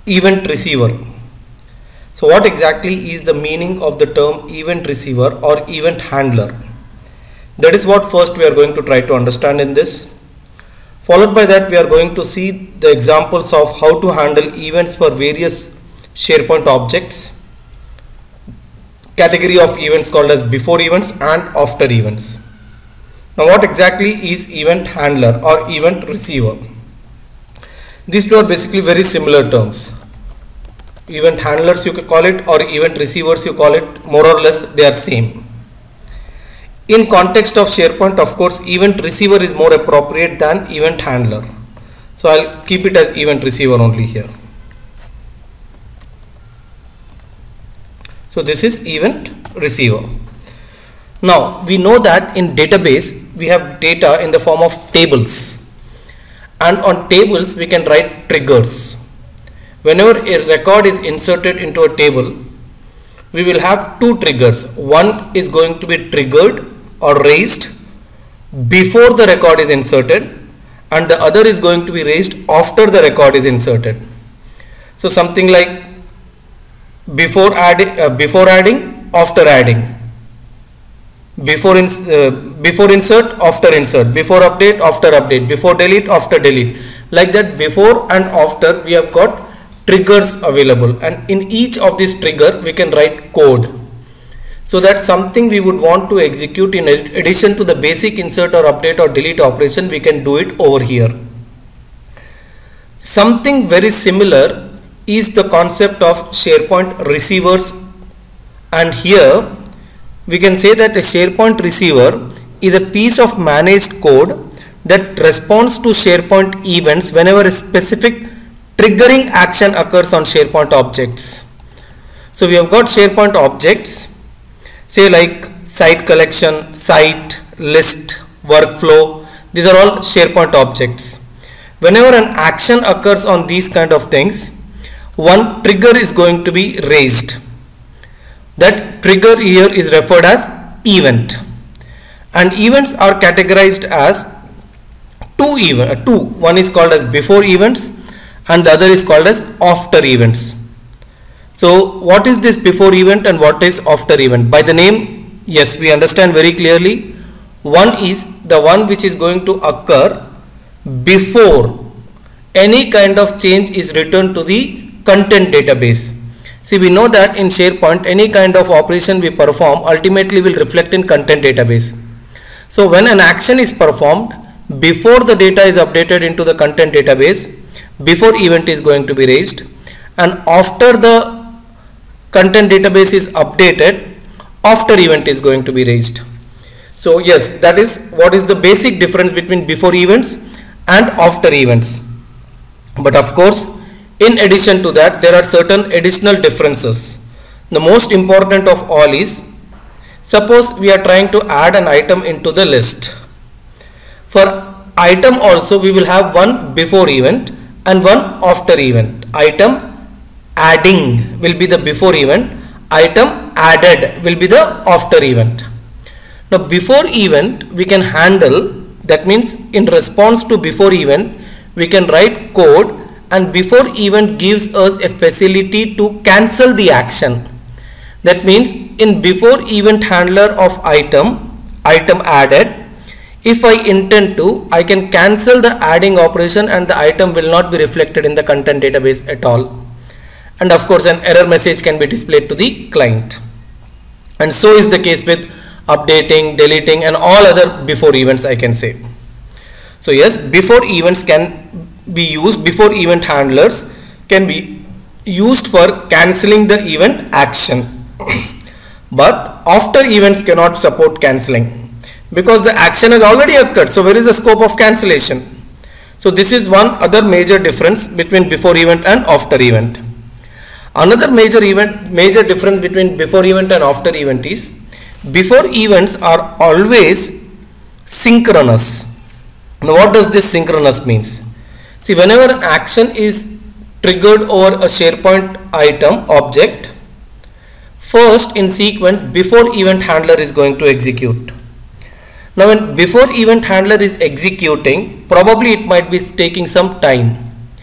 event receiver. So what exactly is the meaning of the term event receiver or event handler? That is what first we are going to try to understand in this. Followed by that, we are going to see the examples of how to handle events for various SharePoint objects, category of events called as before events and after events. Now what exactly is event handler or event receiver? These two are basically very similar terms. Event handlers you can call it, or event receivers you call it, more or less they are same. In context of SharePoint, of course, event receiver is more appropriate than event handler. So I'll keep it as event receiver only here. So this is event receiver. Now we know that in database we have data in the form of tables, and on tables we can write triggers. Whenever a record is inserted into a table, we will have two triggers. One is going to be triggered or raised before the record is inserted, and the other is going to be raised after the record is inserted. So something like before adding, after adding, before insert, after insert, before update, after update, before delete, after delete. Like that, before and after we have got triggers available, and in each of these trigger we can write code. So that's something we would want to execute in addition to the basic insert or update or delete operation, we can do it over here. Something very similar is the concept of SharePoint receivers, and here we can say that a SharePoint receiver is a piece of managed code that responds to SharePoint events whenever a specific triggering action occurs on SharePoint objects. So we have got SharePoint objects, say like site collection, site, list, workflow. These are all SharePoint objects. Whenever an action occurs on these kind of things, one trigger is going to be raised. That trigger here is referred as event, and events are categorized as two. One is called as before events and the other is called as after events. So what is this before event and what is after event? By the name, yes, we understand very clearly. One is the one which is going to occur before any kind of change is returned to the content database. See, we know that in SharePoint any kind of operation we perform ultimately will reflect in content database. So when an action is performed before the data is updated into the content database, before event is going to be raised, and after the content database is updated, after event is going to be raised. So yes, that is what is the basic difference between before events and after events. But of course, in addition to that, there are certain additional differences. The most important of all is, suppose we are trying to add an item into the list. For item also we will have one before event and one after event. Item adding will be the before event, item added will be the after event. Now before event we can handle, that means in response to before event we can write code, and before event gives us a facility to cancel the action. That means in before event handler of item added, if I intend to, I can cancel the adding operation and the item will not be reflected in the content database at all. And of course an error message can be displayed to the client. And so is the case with updating, deleting and all other before events, I can say. So yes, before events can be used, before event handlers can be used for cancelling the event action. But after events cannot support cancelling because the action has already occurred. So where is the scope of cancellation? So this is one other major difference between before event and after event. Another major difference between before event and after event is, before events are always synchronous. Now what does this synchronous means? See, whenever an action is triggered over a SharePoint item object, first in sequence before event handler is going to execute. Now when before event handler is executing, probably it might be taking some time,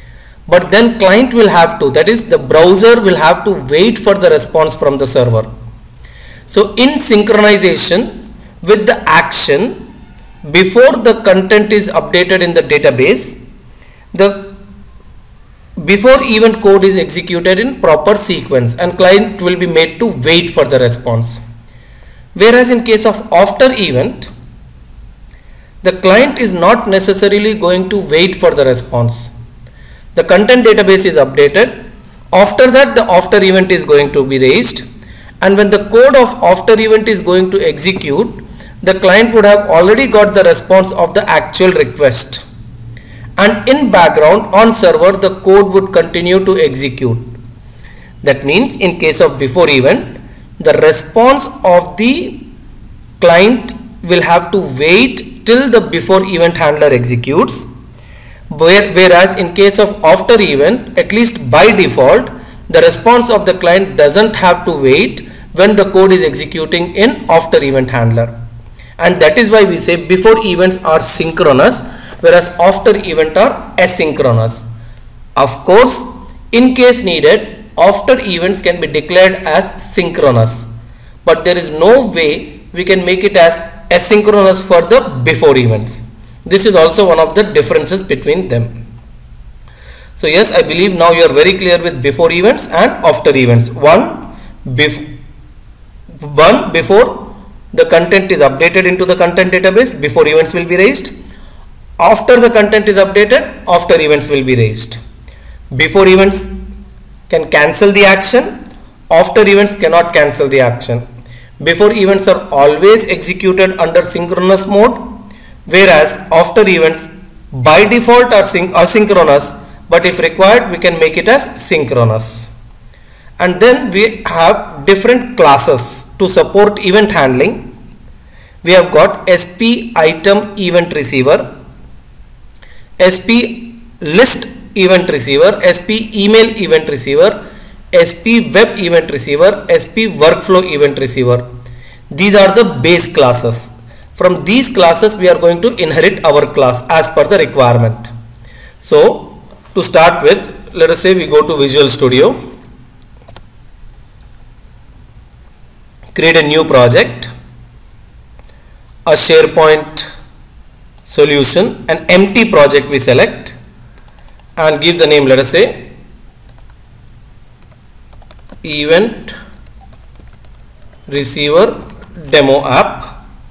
but then client will have to, that is the browser will have to wait for the response from the server. So in synchronization with the action before the content is updated in the database, the before event code is executed in proper sequence and client will be made to wait for the response. Whereas in case of after event, the client is not necessarily going to wait for the response. The content database is updated. After that, the after event is going to be raised, and when the code of after event is going to execute, the client would have already got the response of the actual request, and in background on server the code would continue to execute. That means in case of before event, the response of the client will have to wait till the before event handler executes, whereas in case of after event, at least by default, the response of the client doesn't have to wait when the code is executing in after event handler. And that is why we say before events are synchronous, whereas after event are asynchronous. Of course, in case needed, after events can be declared as synchronous, but there is no way we can make it as asynchronous for the before events. This is also one of the differences between them. So yes, I believe now you are very clear with before events and after events. One before the content is updated into the content database, before events will be raised. After the content is updated, after events will be raised. Before events can cancel the action, after events cannot cancel the action. Before events are always executed under synchronous mode, whereas after events by default are asynchronous, but if required we can make it as synchronous. And then we have different classes to support event handling. We have got SP item event receiver, SP list event receiver, SP email event receiver, SP web event receiver, SP workflow event receiver. These are the base classes. From these classes we are going to inherit our class as per the requirement. So to start with, let us say we go to Visual Studio, create a new project, a SharePoint solution, an empty project we select and give the name, let us say event receiver demo app.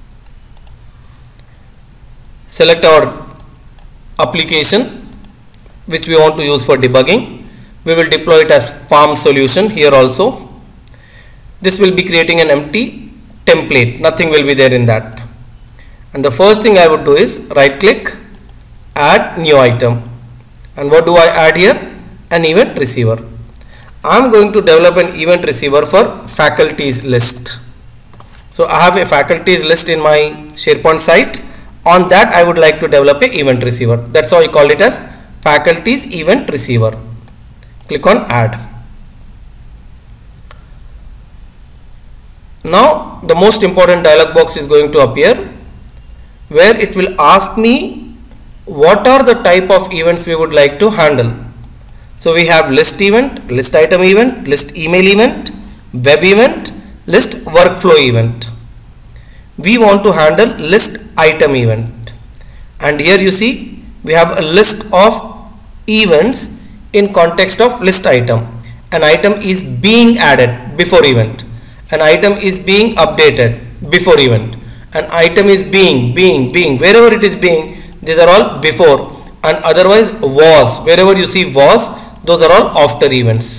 Select our application which we want to use for debugging. We will deploy it as farm solution here also. This will be creating an empty template, nothing will be there in that. And the first thing I would do is right click, add new item. And what do I add here? An event receiver. I am going to develop an event receiver for faculties list. So I have a faculties list in my SharePoint site. On that I would like to develop a event receiver. That's how I call it as faculties event receiver. Click on add. Now the most important dialog box is going to appear, where it will ask me what are the type of events we would like to handle. So we have list event, list item event, list email event, web event, list workflow event. We want to handle list item event, and here you see we have a list of events in context of list item. An item is being added before event, an item is being updated before event, an item is being, wherever it is being, these are all before, and otherwise was, wherever you see was, those are all after events.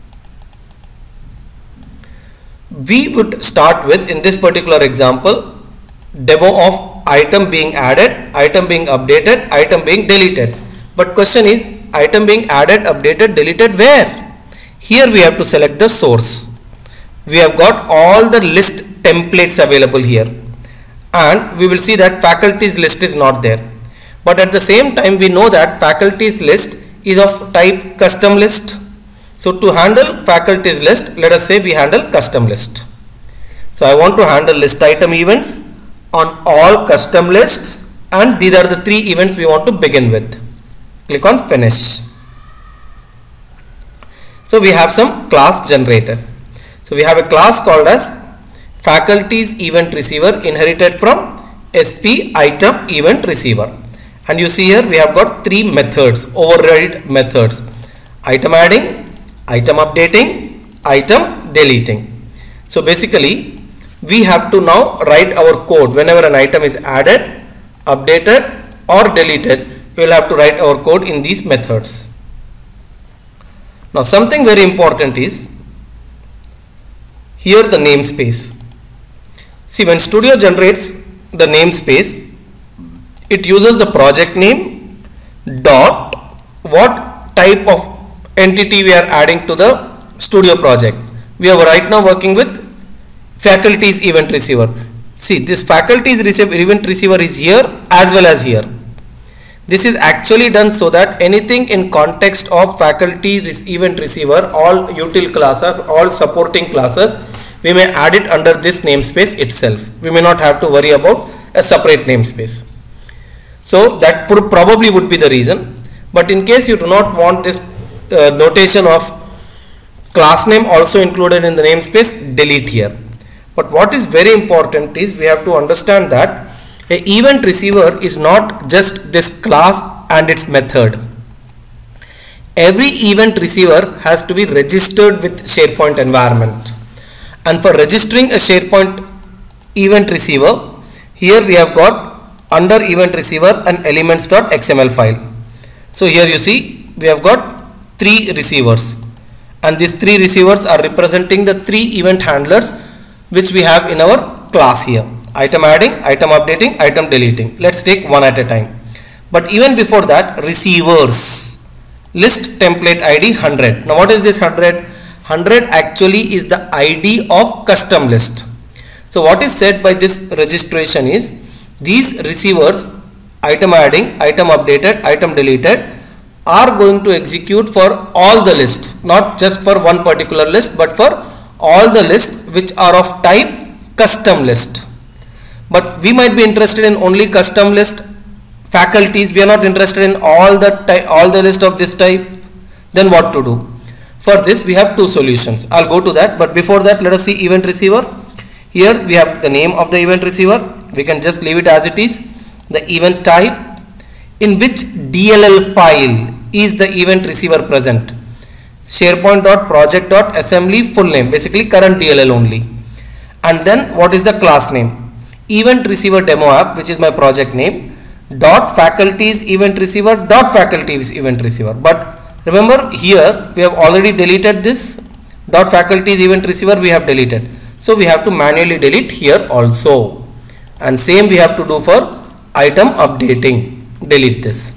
We would start with, in this particular example, demo of item being added, item being updated, item being deleted. But question is, item being added, updated, deleted, where? Here we have to select the source. We have got all the list templates available here, and we will see that faculties list is not there. But at the same time we know that faculties list is of type custom list. So to handle faculties list, let us say we handle custom list. So I want to handle list item events on all custom lists, and these are the 3 events we want to begin with. Click on finish. So we have some class generated. So we have a class called as faculties event receiver inherited from SP item event receiver. And you see here we have got three methods, override methods: item adding, item updating, item deleting. So basically we have to now write our code whenever an item is added, updated or deleted. We will have to write our code in these methods. Now something very important is here the namespace. See, when Studio generates the namespace, it uses the project name dot what type of entity we are adding to the Studio project. We are right now working with faculties event receiver. See, this faculties event receiver is here as well as here. This is actually done so that anything in context of faculty event receiver, all util classes, all supporting classes, we may add it under this namespace itself. We may not have to worry about a separate namespace. So that probably would be the reason. But in case you do not want this notation of class name also included in the namespace, delete here. But what is very important is we have to understand that an event receiver is not just this class and its method. Every event receiver has to be registered with Sharepoint environment. And for registering a Sharepoint event receiver, here we have got under event receiver an elements.xml file. So here you see we have got three receivers, and these three receivers are representing the three event handlers which we have in our class here: item adding, item updating, item deleting. Let's take one at a time. But even before that, receivers, list template ID 100. Now what is this 100? 100 actually is the ID of custom list. So what is said by this registration is these receivers, item adding, item updated, item deleted, are going to execute for all the lists, not just for one particular list, but for all the lists which are of type custom list. But we might be interested in only custom list faculties. We are not interested in all the list of this type. Then what to do? For this we have two solutions. I'll go to that, but before that let us see event receiver. Here we have the name of the event receiver. We can just leave it as it is. The event type, in which DLL file is the event receiver present. Sharepoint.project.assembly full name, basically current DLL only. And then what is the class name? Event receiver demo app, which is my project name, dot faculties event receiver dot faculties event receiver. But remember here we have already deleted this dot faculties event receiver, we have deleted. So we have to manually delete here also. And same we have to do for item updating, delete this.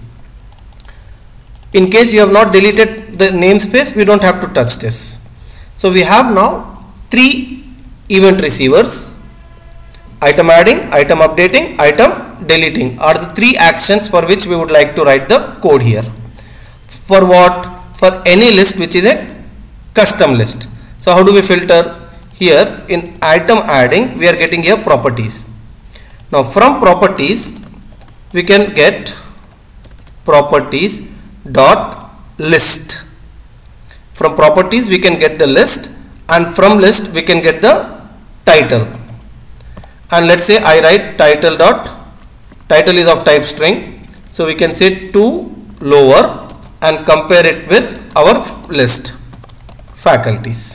In case you have not deleted the namespace, we don't have to touch this. So we have now three event receivers: item adding, item updating, item deleting are the three actions for which we would like to write the code here. For what? For any list which is a custom list. So how do we filter? Here in item adding we are getting here properties. Now from properties we can get properties dot list. From properties we can get the list, and from list we can get the title. And let's say I write title is of type string, so we can say to lower and compare it with our list faculties.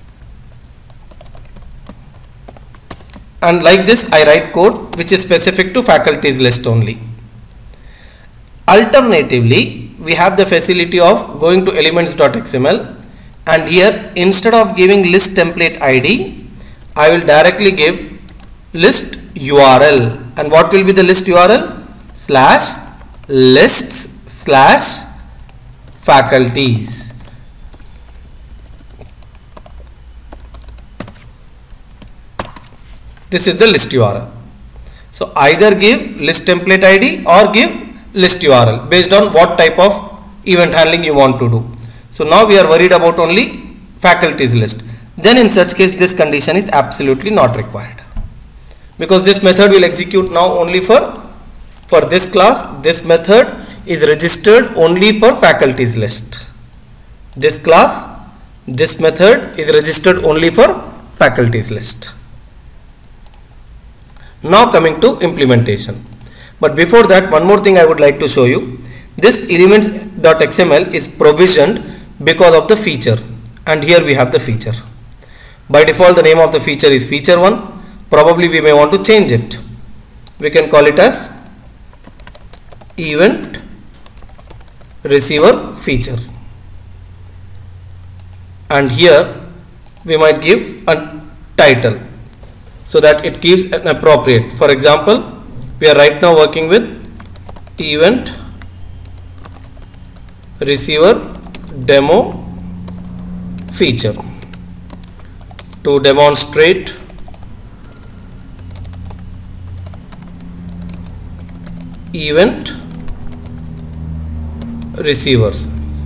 And like this I write code which is specific to faculties list only. Alternatively, we have the facility of going to elements.xml, and here instead of giving list template ID, I will directly give list URL. And what will be the list URL? /lists/faculties. This is the list URL. So either give list template ID or give list URL based on what type of event handling you want to do. So now we are worried about only faculties list. Then in such case this condition is absolutely not required, because this method will execute now only for this class. This method is registered only for faculties list. This class This method is registered only for faculties list. Now coming to implementation. But before that, one more thing I would like to show you. This elements.xml is provisioned because of the feature, and here we have the feature. By default the name of the feature is feature 1. Probably we may want to change it. We can call it as event receiver feature, and here we might give a title so that it gives an appropriate. For example, we are right now working with event receiver demo feature to demonstrate event receivers.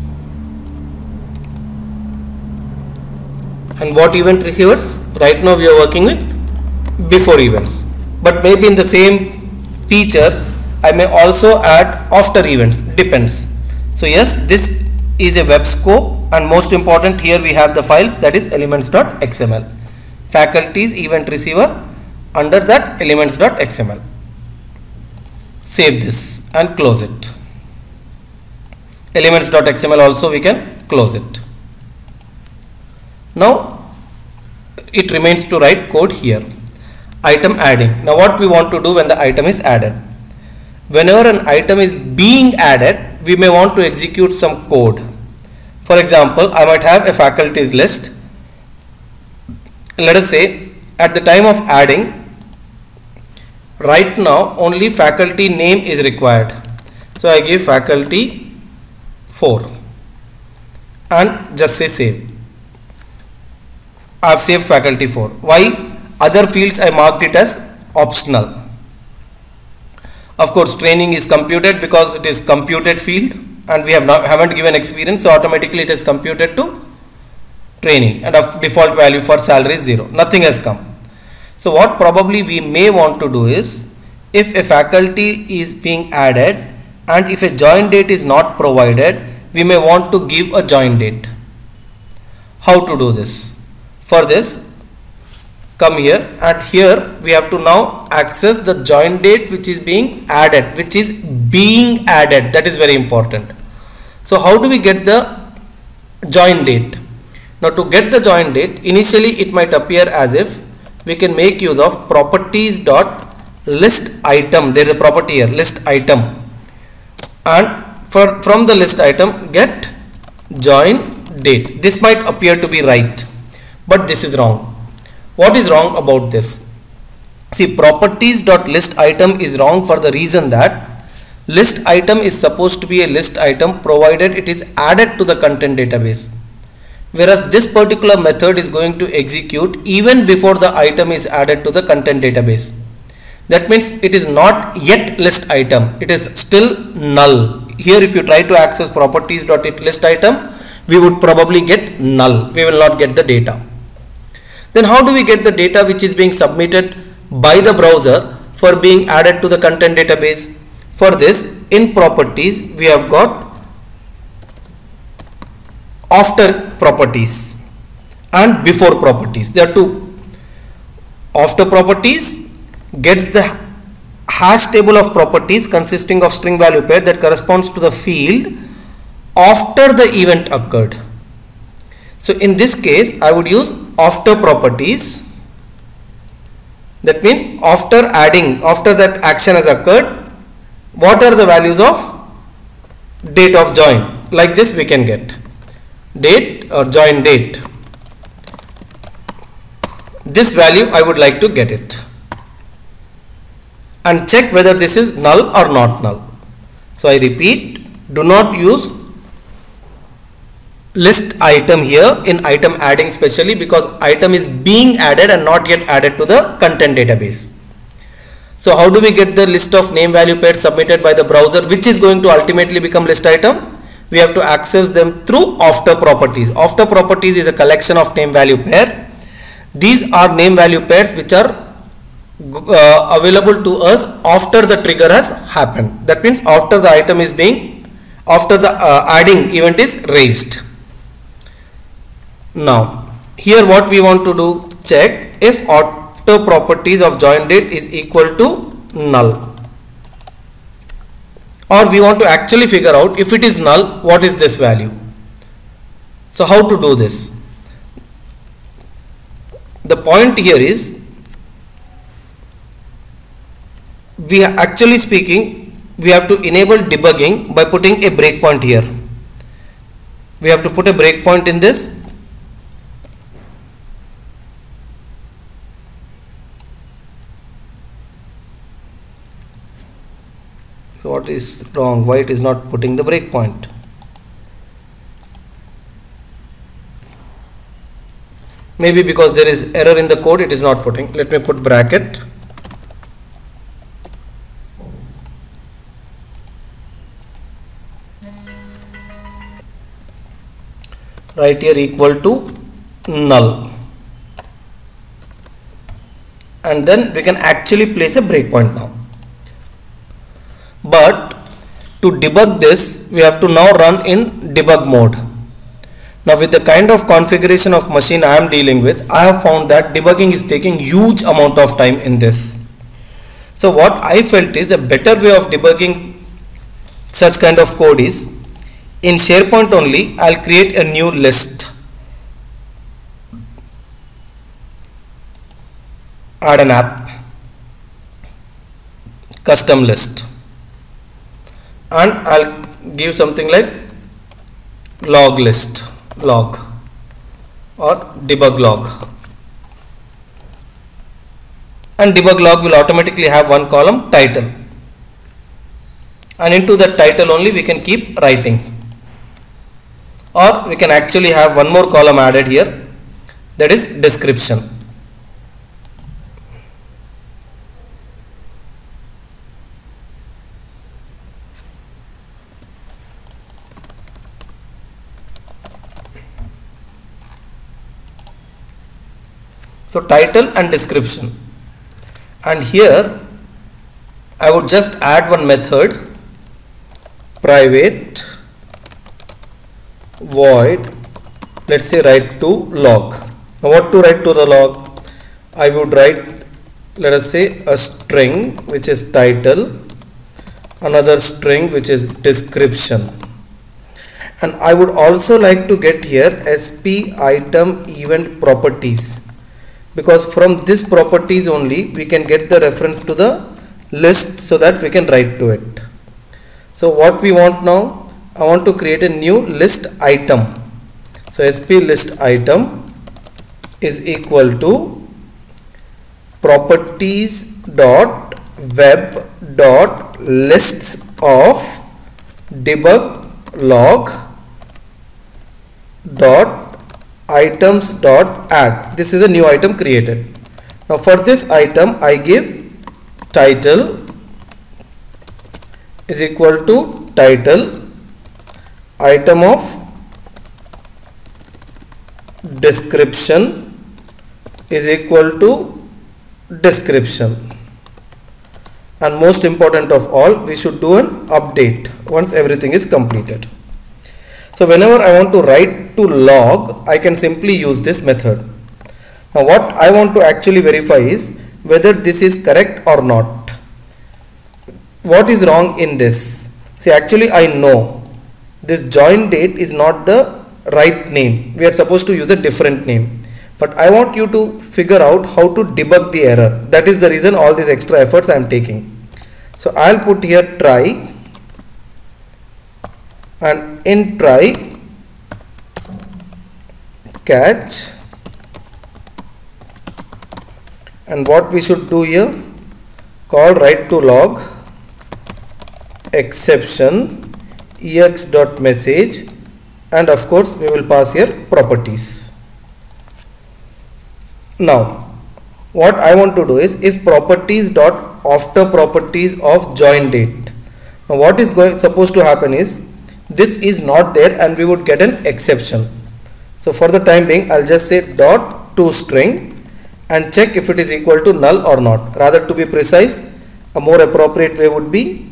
And what event receivers? Right now we are working with before events, but maybe in the same feature I may also add after events, depends. So yes, this is a web scope, and most important, here we have the files, that is elements.xml, faculties event receiver, under that elements.xml. Save this and close it. Elements.xml also we can close it. Now it remains to write code here. Item adding. Now what we want to do when the item is added? Whenever an item is being added, we may want to execute some code. For example, I might have a faculties list. Let us say at the time of adding, right now only faculty name is required. So I give faculty 4 and just say save. I have saved faculty 4. Why? Other fields I marked it as optional. Of course, training is computed because it is computed field, and we haven't given experience, so automatically it is computed to training, and of default value for salary is 0. Nothing has come. So what probably we may want to do is, if a faculty is being added and if a join date is not provided, we may want to give a join date. How to do this? For this, come here, and here we have to now access the join date which is being added, that is very important. So how do we get the join date? Now to get the join date, initially it might appear as if we can make use of properties dot list item. There is a property here, list item, and from the list item get join date. This might appear to be right, but this is wrong. What is wrong about this? See, properties dot list item is wrong for the reason that list item is supposed to be a list item provided it is added to the content database, whereas this particular method is going to execute even before the item is added to the content database. That means it is not yet list item, it is still null. Here if you try to access properties dot list item, we would probably get null, we will not get the data. Then how do we get the data which is being submitted by the browser for being added to the content database? For this, in properties we have got after properties and before properties. There are two. After properties gets the hash table of properties consisting of string value pair that corresponds to the field after the event occurred. So in this case I would use after properties. That means after adding, after that action has occurred, what are the values of date of join? Like this we can get date or join date. This value I would like to get it and check whether this is null or not null. So I repeat, do not use list item here in item adding, specially because item is being added and not yet added to the content database. So how do we get the list of name value pairs submitted by the browser which is going to ultimately become list item? We have to access them through after properties. After properties is a collection of name value pair. These are name value pairs which are available to us after the trigger has happened. That means after the item is being, after the adding event is raised. Now here what we want to do, check if outer properties of join date is equal to null, or we want to actually figure out if it is null, what is this value. So how to do this? The point here is, we are actually speaking, we have to enable debugging by putting a breakpoint here. We have to put a breakpoint in this. So what is wrong? Why it is not putting the breakpoint? Maybe because there is error in the code, it is not putting. Let me put bracket. Right here equal to null. And then we can actually place a breakpoint now. But to debug this, we have to now run in debug mode. Now with the kind of configuration of machine I am dealing with, I have found that debugging is taking huge amount of time in this. So what I felt is a better way of debugging such kind of code is, in SharePoint only, I'll create a new list. Add an app, custom list, and I'll give something like log list, log, or debug log, and debug log will automatically have one column, title, and into that title only we can keep writing. Or we can actually have one more column added here, that is description. So title and description, and here I would just add one method, private void, let's say write to log. Now what to write to the log? I would write, let us say, a string which is title, another string which is description, and I would also like to get here sp item event properties, because from this properties only we can get the reference to the list so that we can write to it. So what we want now, I want to create a new list item. So sp list item is equal to properties dot web dot lists of debug log dot items dot add. This is a new item created. Now for this item I give title is equal to title, item of description is equal to description, and most important of all, we should do an update once everything is completed. So whenever I want to write to log, I can simply use this method. Now what I want to actually verify is whether this is correct or not. What is wrong in this? See, actually I know this join date is not the right name. We are supposed to use a different name. But I want you to figure out how to debug the error. That is the reason all these extra efforts I am taking. So I'll put here try, and in try catch, and what we should do here, call write to log exception ex.message, and of course we will pass here properties. Now what I want to do is if properties dot after properties of join date. Now what is supposed to happen is this is not there and we would get an exception. So for the time being I'll just say dot to string and check if it is equal to null or not. Rather, to be precise, a more appropriate way would be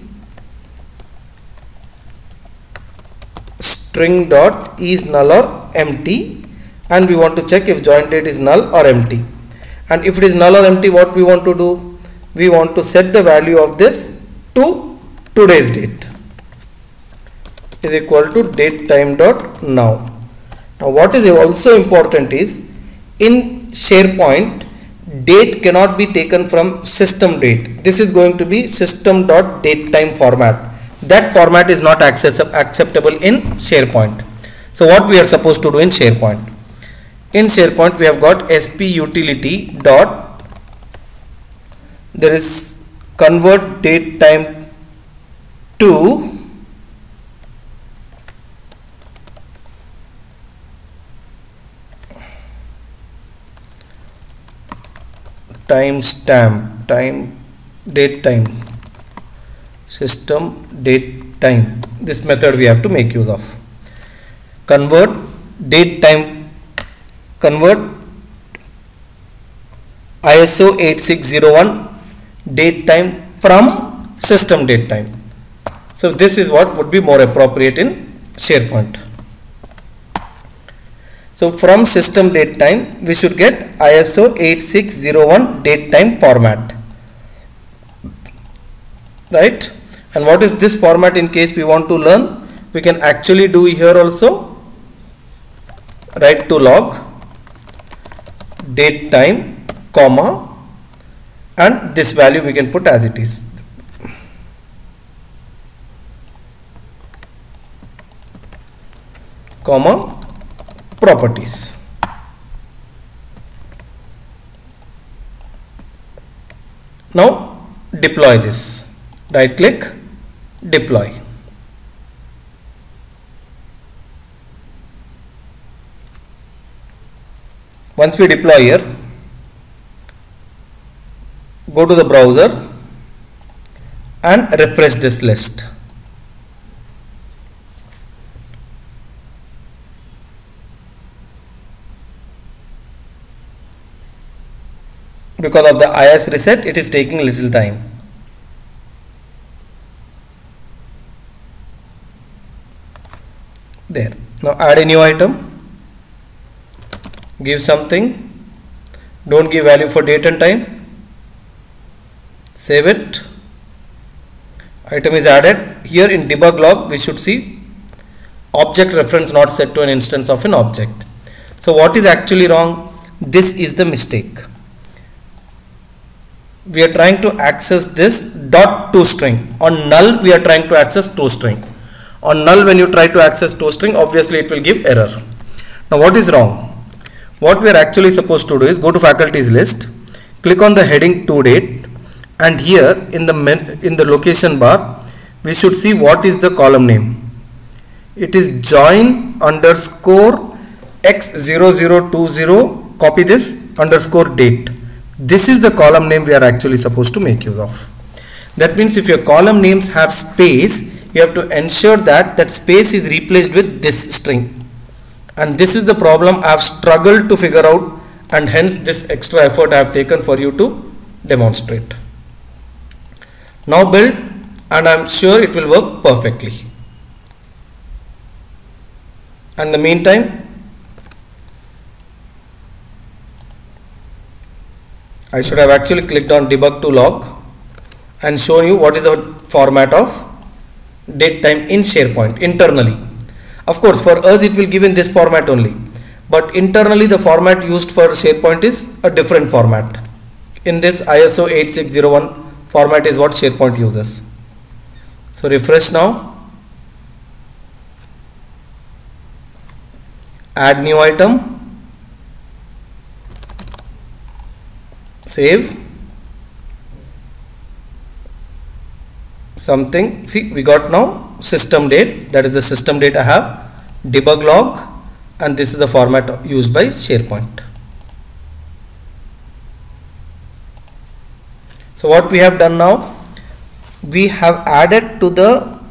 string dot is null or empty, and we want to check if join date is null or empty. And if it is null or empty, what we want to do? We want to set the value of this to today's date is equal to date time dot now. Now what is also important is in SharePoint, date cannot be taken from system date. This is going to be system dot date time format. That format is not acceptable in SharePoint. So what we are supposed to do in SharePoint? In SharePoint we have got sp utility dot, there is convert date time to timestamp, date time, system date time. This method we have to make use of. Convert date time, convert ISO 8601 date time from system date time. So this is what would be more appropriate in SharePoint. So from system date time we should get ISO 8601 date time format, right? And what is this format in case we want to learn? We can actually do here also, write to log date time comma, and this value we can put as it is. Comma properties. Now deploy this. Right click, deploy. Once we deploy here, go to the browser and refresh this list. Because of the IS reset, it is taking a little time. There. Now add a new item. Give something. Don't give value for date and time. Save it. Item is added. Here in debug log, we should see object reference not set to an instance of an object. So what is actually wrong? This is the mistake. We are trying to access this dot toString. On null we are trying to access toString. On null when you try to access toString, obviously it will give error. Now what is wrong? What we are actually supposed to do is go to faculties list, click on the heading toDate, and here in the location bar we should see what is the column name. It is join underscore x0020, copy this underscore date. This is the column name we are actually supposed to make use of. That means if your column names have space, you have to ensure that that space is replaced with this string. And this is the problem I have struggled to figure out, and hence this extra effort I have taken for you to demonstrate. Now build, and I am sure it will work perfectly. And in the meantime, I should have actually clicked on debug to log and shown you what is the format of date time in SharePoint internally. Of course, for us it will give in this format only, but internally the format used for SharePoint is a different format. In this ISO 8601 format is what SharePoint uses. So refresh now, add new item, save something. See, we got now system date, that is the system date I have, debug log, and this is the format used by SharePoint. So what we have done now, we have added to the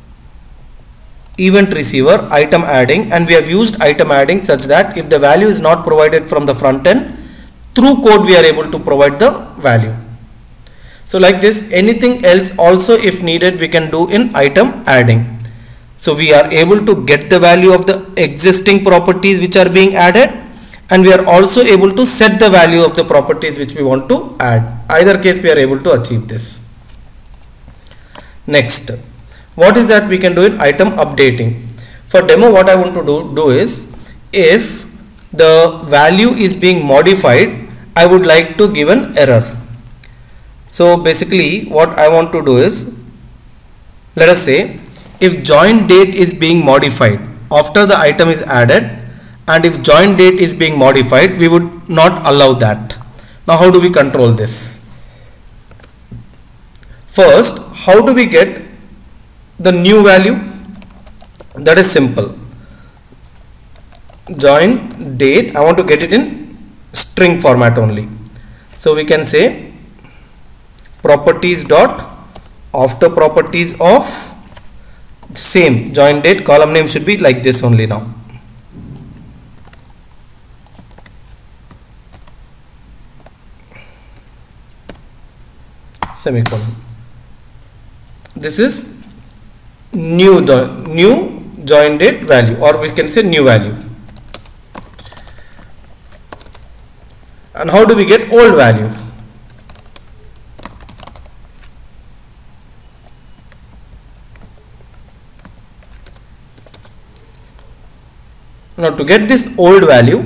event receiver item adding, and we have used item adding such that if the value is not provided from the front end, through code we are able to provide the value. So like this, anything else also if needed we can do in item adding. So we are able to get the value of the existing properties which are being added, and we are also able to set the value of the properties which we want to add. Either case we are able to achieve this. Next, what is that we can do in item updating? For demo, what I want to do is, if the value is being modified, I would like to give an error. So basically what I want to do is, let us say if join date is being modified after the item is added, and if join date is being modified, we would not allow that. Now how do we control this? First, how do we get the new value? That is simple. Join date, I want to get it in string format only. So we can say properties dot after properties of same join date, column name should be like this only now. Semicolon. This is new join date value, or we can say new value. And how do we get old value? Now to get this old value,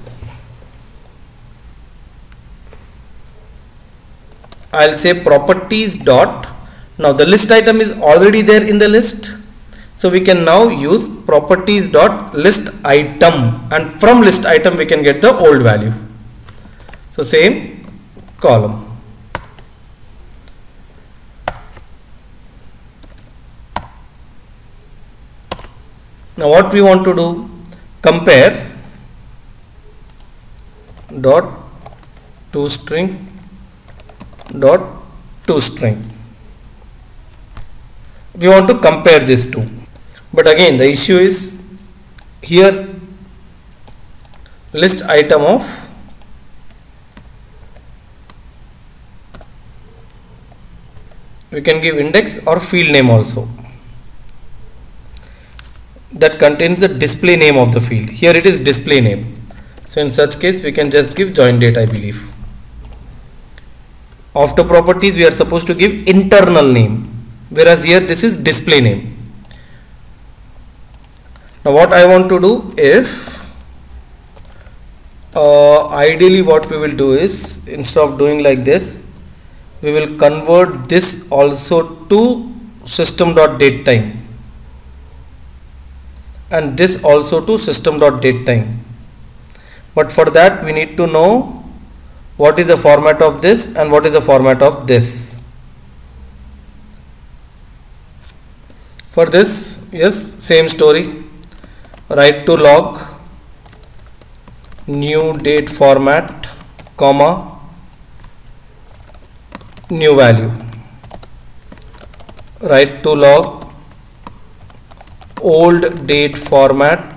I'll say properties dot, now the list item is already there in the list, so we can now use properties dot list item, and from list item we can get the old value. So same column. Now what we want to do, compare dot toString dot toString. We want to compare these two, but again the issue is here list item of we can give index or field name also that contains the display name of the field. Here it is display name, so in such case we can just give join date, I believe. After properties we are supposed to give internal name, whereas here this is display name. Now what I want to do, if ideally what we will do is, instead of doing like this, we will convert this also to system.datetime and this also to system.datetime. But for that we need to know what is the format of this and what is the format of this. For this, yes, same story. Write to log new date format, comma, new value. Write to log old date format,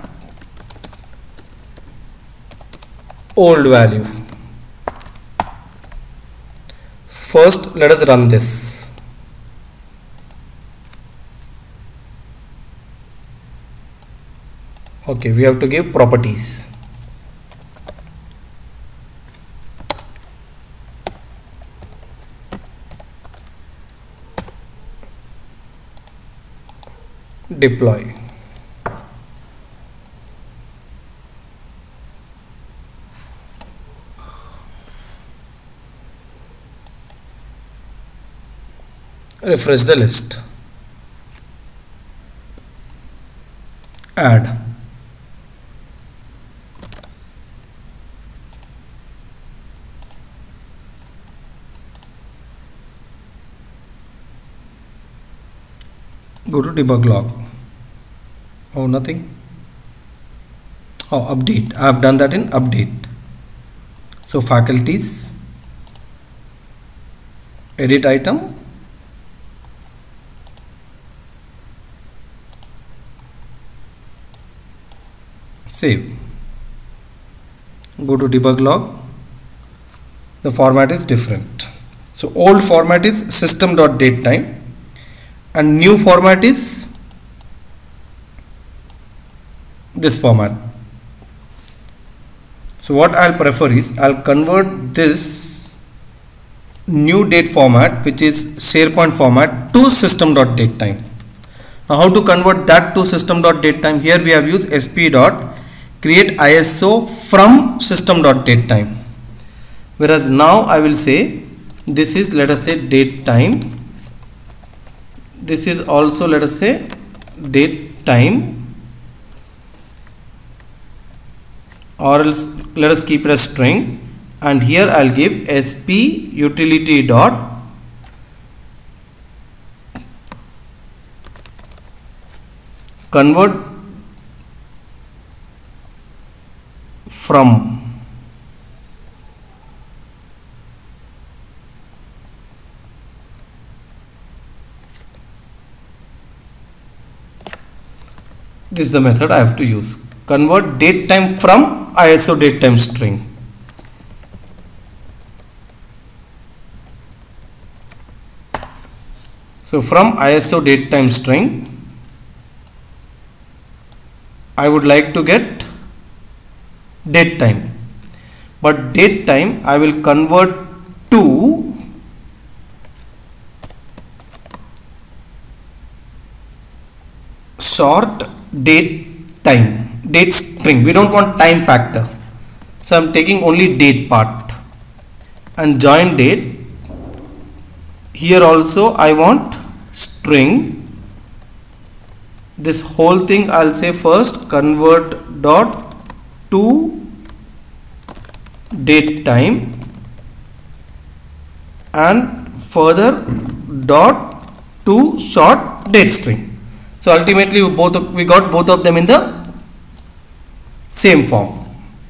old value. First let us run this. Okay, we have to give properties. Deploy. Refresh the list. Add. Go to debug log. Oh, nothing. Oh, update. I have done that in update. So faculties, edit item, save. Go to debug log. The format is different. So old format is system.datetime and new format is this format. So what I'll prefer is I'll convert this new date format, which is SharePoint format, to system.datetime. Now how to convert that to system.datetime? Here we have used sp.create ISO from system.datetime. Whereas now I will say this is, let us say, date time. This is also, let us say, date time, or else let us keep it as string, and here I'll give sp utility dot convert from. This is the method I have to use. Convert date time from ISO datetime string. So from ISO datetime string, I would like to get date time, but date time I will convert to short date time, date string. We don't want time factor, so I'm taking only date part, and join date. Here also I want string. This whole thing I'll say first convert dot to date time, and further dot to short date string. So ultimately we got both of them in the same form.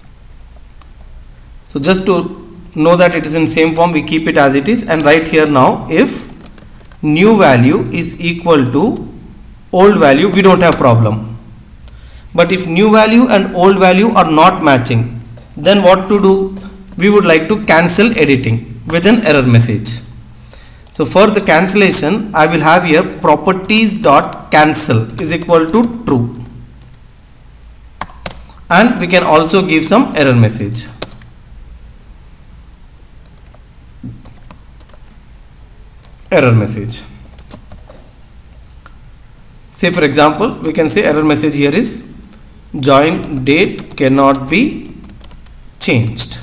So just to know that it is in same form, we keep it as it is, and write here now if new value is equal to old value, we don't have problem. But if new value and old value are not matching, then what to do? We would like to cancel editing with an error message. So for the cancellation, I will have here properties.cancel is equal to true, and we can also give some error message. Error message. Say for example, we can say error message here is join date cannot be changed.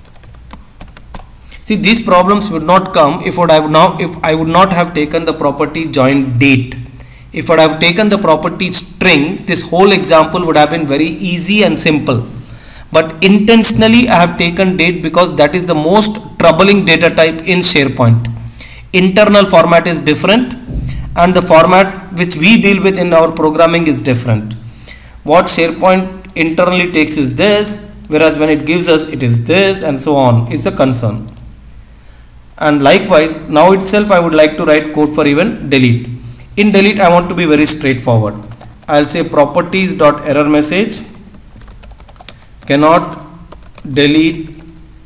See, these problems would not come if I would not have taken the property join date. If I have taken the property string, this whole example would have been very easy and simple. But intentionally I have taken date because that is the most troubling data type in SharePoint. Internal format is different, and the format which we deal with in our programming is different. What SharePoint internally takes is this, whereas when it gives us it is this, and so on is the concern. And likewise, now itself I would like to write code for even delete. In delete I want to be very straightforward. I'll say properties.error message cannot delete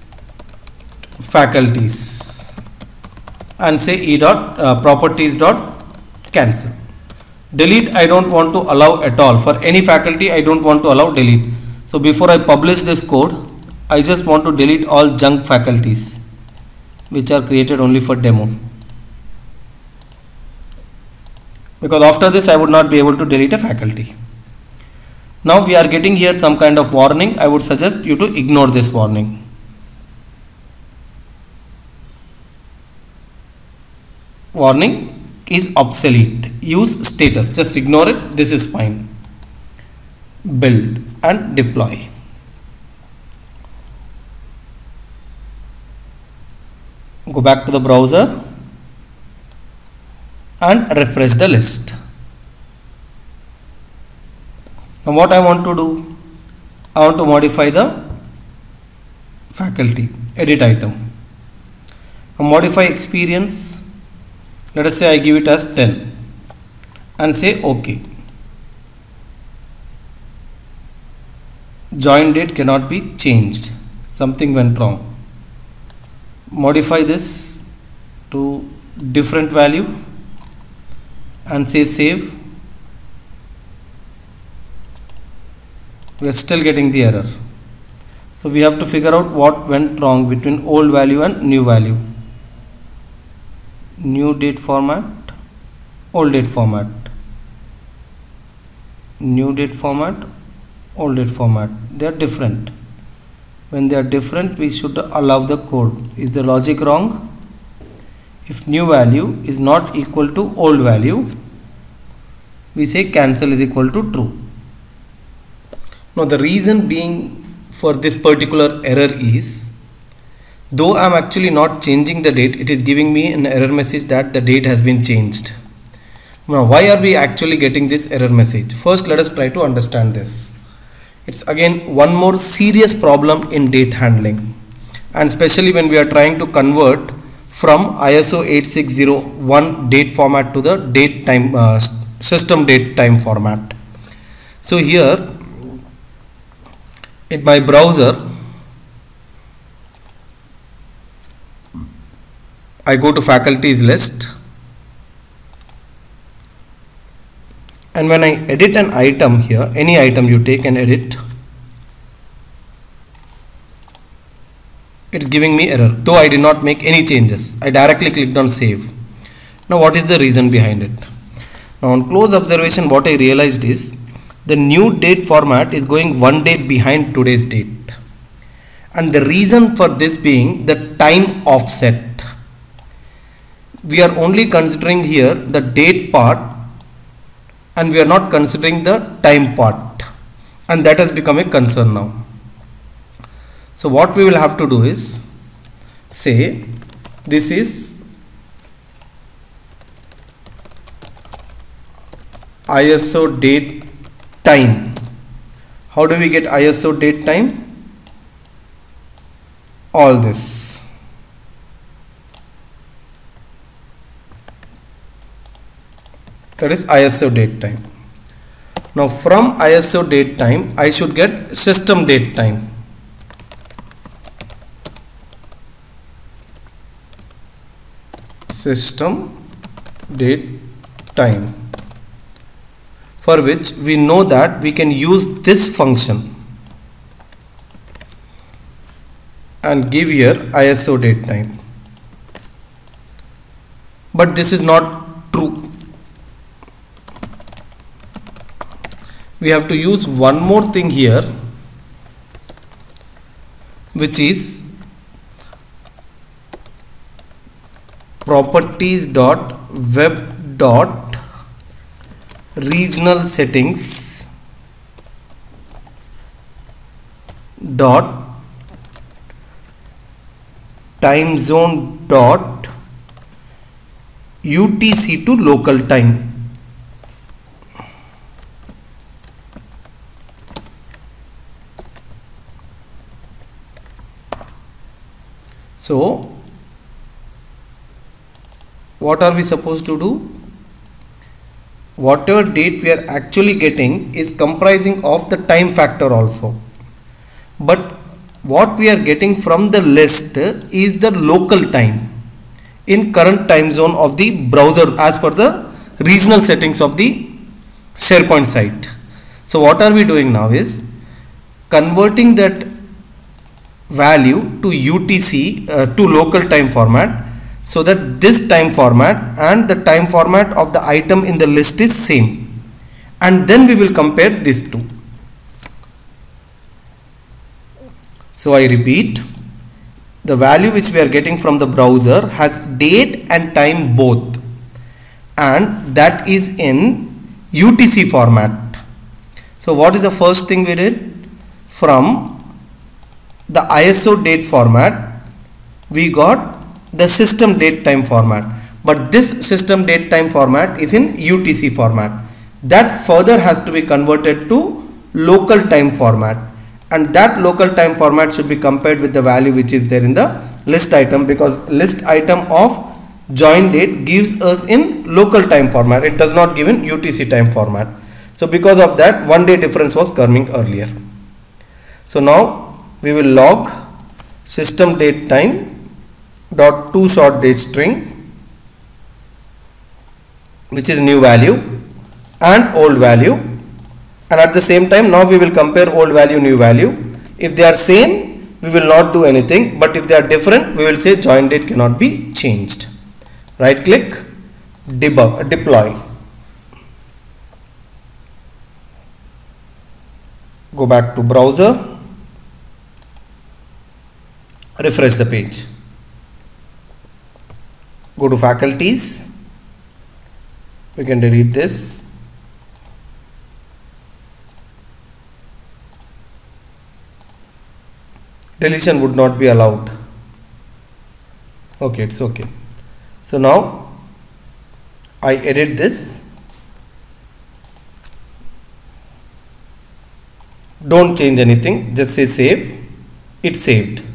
faculties, and say properties.cancel. Delete I don't want to allow at all. For any faculty I don't want to allow delete. So before I publish this code, I just want to delete all junk faculties which are created only for demo, because after this I would not be able to delete a faculty. Now we are getting here some kind of warning. I would suggest you to ignore this warning. Warning is obsolete. Use status. Just ignore it. This is fine. Build and deploy. Go back to the browser and refresh the list. Now what I want to do? I want to modify the faculty, edit item. Now modify experience. Let us say I give it as 10 and say OK. Join date cannot be changed. Something went wrong. Modify this to different value and say save. We are still getting the error. So we have to figure out what went wrong between old value and new value. New date format, old date format, new date format, old date format. They are different. When they are different, we should allow the code. Is the logic wrong? If new value is not equal to old value, we say cancel is equal to true. Now the reason being for this particular error is, though I am actually not changing the date, it is giving me an error message that the date has been changed. Now why are we actually getting this error message? First let us try to understand this. It's again one more serious problem in date handling, and especially when we are trying to convert from ISO 8601 date format to the date time system date time format. So here in my browser, I go to faculties list, and when I edit an item here, any item you take and edit, it's giving me error, though I did not make any changes. I directly clicked on save. Now what is the reason behind it? Now on close observation, what I realized is the new date format is going one day behind today's date, and the reason for this being the time offset. We are only considering here the date part and we are not considering the time part, and that has become a concern now. So what we will have to do is say this is ISO date time. How do we get ISO date time? All this. That is ISO date time. Now from ISO date time I should get system date time. System date time, for which we know that we can use this function and give here ISO date time. But this is not true. We have to use one more thing here, which is properties dot web dot regional settings dot time zone dot UTC to local time. So what are we supposed to do? Whatever date we are actually getting is comprising of the time factor also, but what we are getting from the list is the local time in current time zone of the browser as per the regional settings of the SharePoint site. So what are we doing now is converting that value to UTC to local time format, so that this time format and the time format of the item in the list is same, and then we will compare these two. So I repeat, the value which we are getting from the browser has date and time both, and that is in UTC format. So what is the first thing we did? From the ISO date format we got the system date time format, but this system date time format is in UTC format. That further has to be converted to local time format, and that local time format should be compared with the value which is there in the list item, because list item of join date gives us in local time format, it does not give in UTC time format. So because of that, 1 day difference was coming earlier. So now we will log system date time dot to short date string, which is new value and old value, and at the same time now we will compare old value new value. If they are same, we will not do anything, but if they are different, we will say join date cannot be changed. Right click, deploy. Go back to browser, refresh the page. Go to faculties, we can delete this. Deletion would not be allowed. Okay, it's okay. So now I edit this. Don't change anything, just say save. It's saved.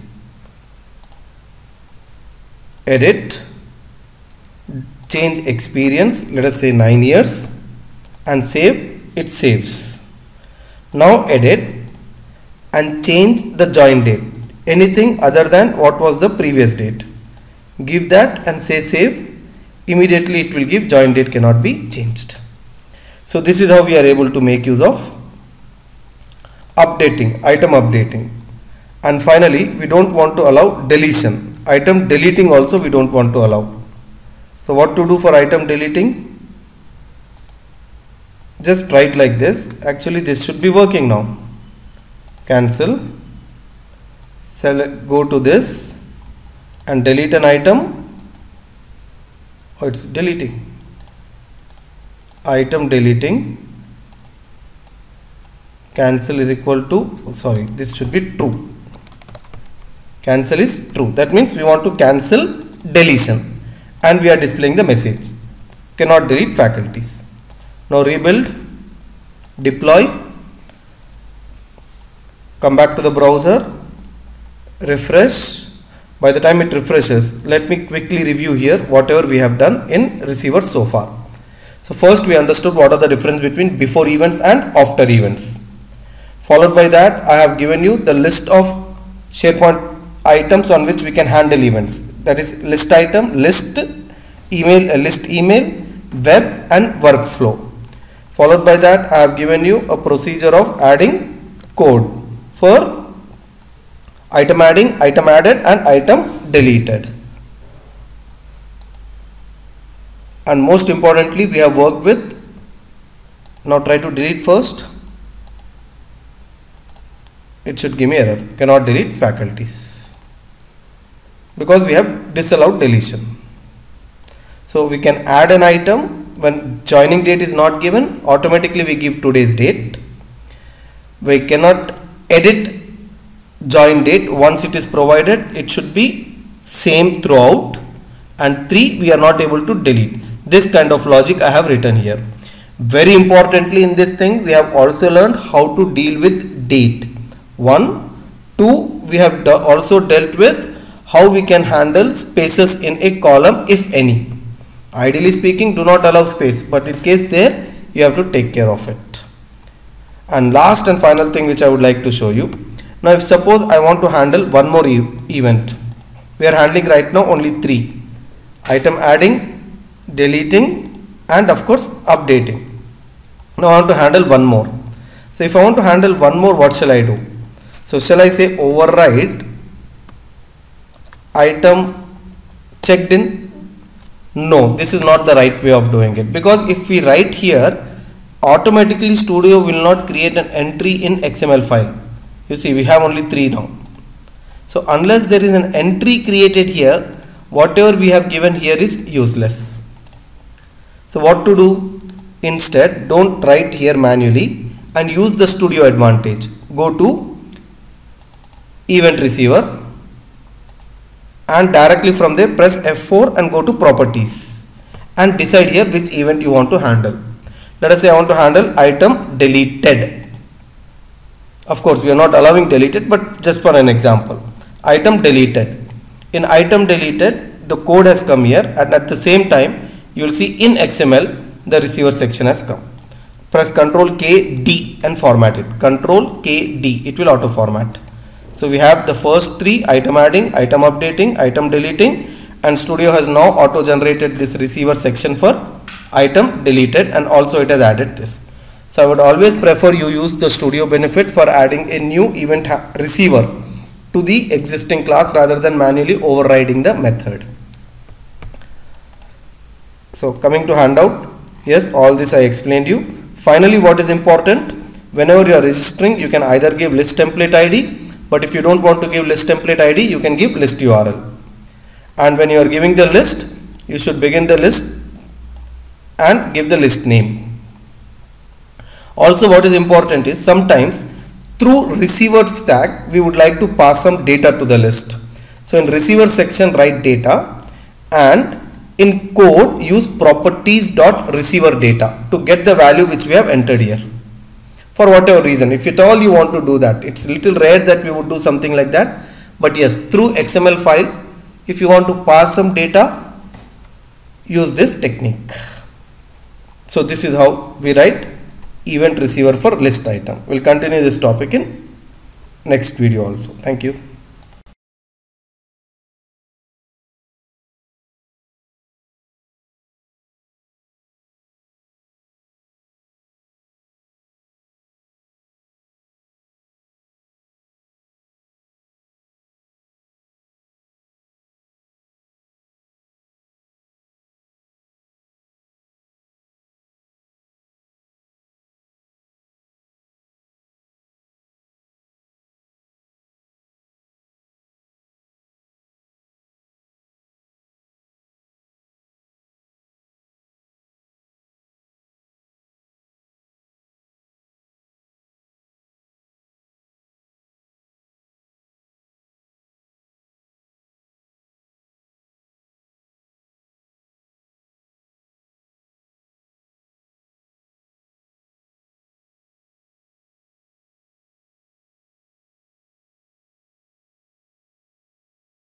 Edit, change experience, let us say 9 years, and save. It saves. Now edit and change the join date, anything other than what was the previous date. Give that and say save. Immediately it will give join date cannot be changed. So this is how we are able to make use of updating, item updating. And finally, we don't want to allow deletion. Item deleting also we don't want to allow. So what to do for item deleting? Just write like this. Actually this should be working now. Cancel, select, go to this and delete an item. Oh, it's deleting. Item deleting. Cancel is equal to, sorry, this should be true. Cancel is true. That means we want to cancel deletion and we are displaying the message. Cannot delete faculties. Now rebuild, deploy, come back to the browser, refresh. By the time it refreshes, let me quickly review here whatever we have done in receiver so far. So first we understood what are the difference between before events and after events. Followed by that, I have given you the list of SharePoint items on which we can handle events. That is list item, list email, web and workflow. Followed by that, I have given you a procedure of adding code for item adding, item added and item deleted. And most importantly, we have worked with, now try to delete first. It should give me error, cannot delete faculties, because we have disallowed deletion. So we can add an item when joining date is not given, automatically we give today's date. We cannot edit join date. Once it is provided, it should be same throughout. And 3, we are not able to delete. This kind of logic I have written here. Very importantly in this thing, we have also learned how to deal with date. 1, 2, we have also dealt with how we can handle spaces in a column if any. Ideally speaking, do not allow space, but in case there, you have to take care of it. And last and final thing which I would like to show you. Now if suppose I want to handle one more event, we are handling right now only 3. Item adding, deleting and of course updating. Now I want to handle one more. So if I want to handle one more, what shall I do? So shall I say override item checked in? No, this is not the right way of doing it, because if we write here, automatically Studio will not create an entry in XML file. You see, we have only 3 now. So unless there is an entry created here, whatever we have given here is useless. So what to do? Instead, don't write here manually and use the Studio advantage. Go to event receiver and directly from there press F4 and go to properties and decide here which event you want to handle. Let us say I want to handle item deleted. Of course, we are not allowing deleted, but just for an example, item deleted. In item deleted, the code has come here, and at the same time, you will see in XML, the receiver section has come. Press Ctrl K D and format it. Ctrl K D, it will auto format. So we have the first 3: item adding, item updating, item deleting, and Studio has now auto generated this receiver section for item deleted, and also it has added this. So I would always prefer you use the Studio benefit for adding a new event receiver to the existing class rather than manually overriding the method. So coming to handout, yes, all this I explained you. Finally, what is important, whenever you are registering, you can either give list template ID, but if you don't want to give list template ID, you can give list URL. And when you are giving the list, you should begin the list and give the list name. Also, what is important is sometimes through receiver tag, we would like to pass some data to the list. So in receiver section, write data, and in code use properties.receiver data to get the value which we have entered here. For whatever reason, if at all you want to do that, it's a little rare that we would do something like that, but yes, through XML file, if you want to pass some data, use this technique. So this is how we write event receiver for list item. We'll continue this topic in next video also. Thank you.